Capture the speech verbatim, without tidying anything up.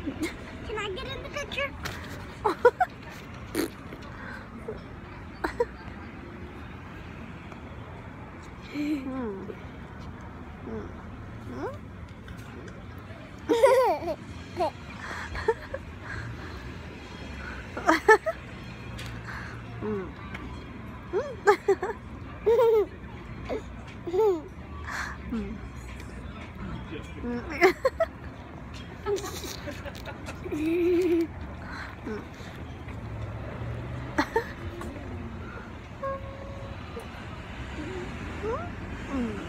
Can I get in the picture? Hmm. Hmm. Hmm? Hmm. Hmm. Hmm.